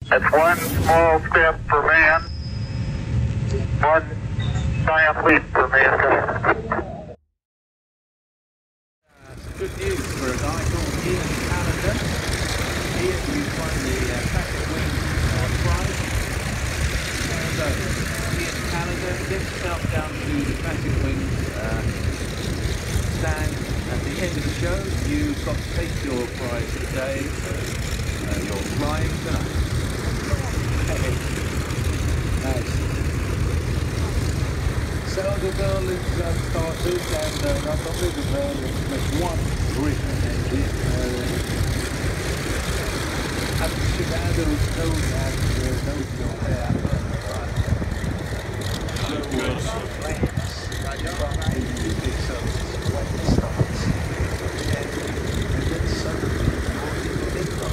That's one small step for man, one giant leap for mankind. Good news for a guy called Ian Callender. Ian, you've won the Patrick Wing prize. So, Ian Callender, get yourself down to the Patrick Wing stand at the end of the show. You've got to take your prize today, so you're flying tonight. Nice. So the girl is started, and not only the girl with one written engine. I'm sure that there was no there. There was plans from the big services when it starts. And then suddenly, they come.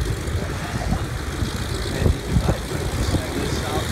And I went to the south.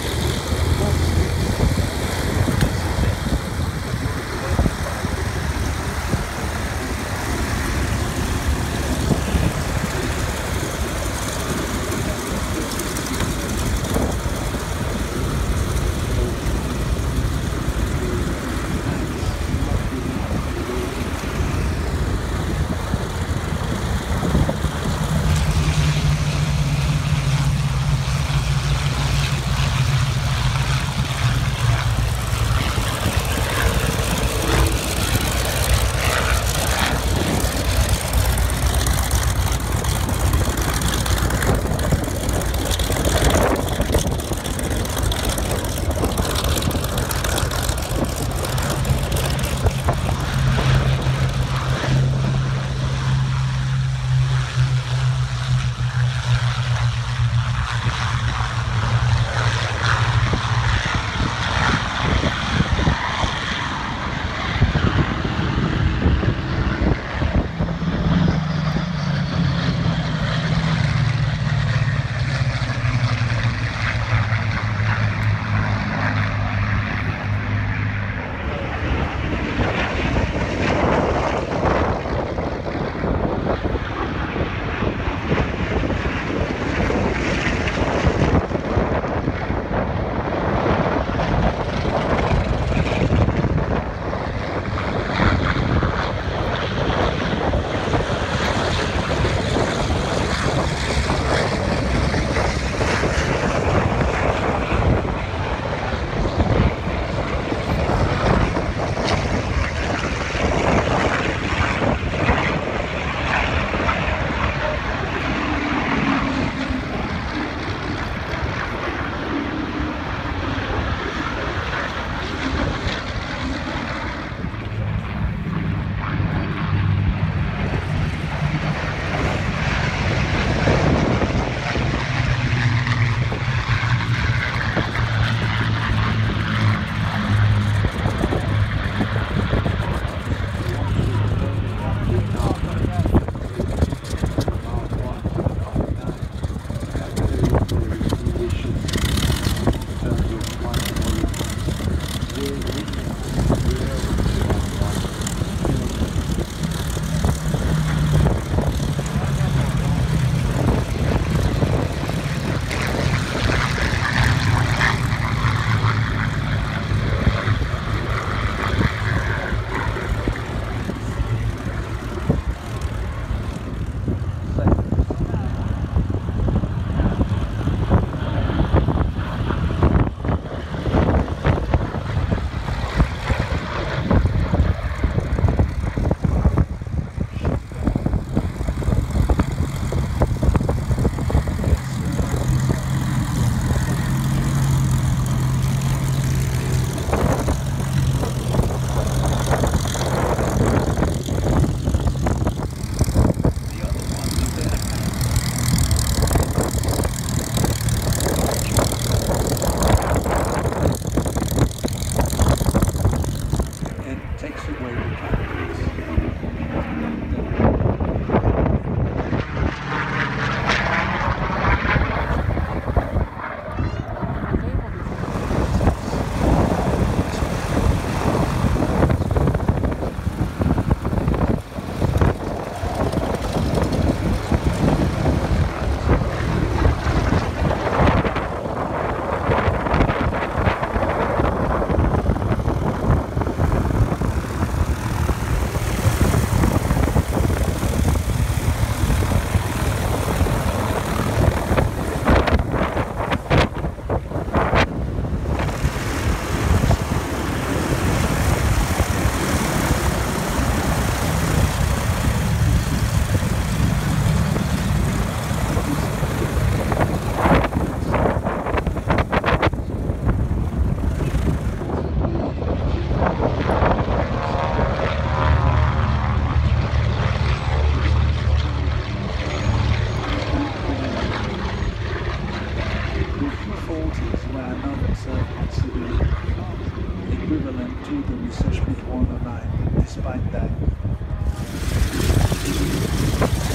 P-40s were not considered equivalent to the Messerschmitt 109, despite that.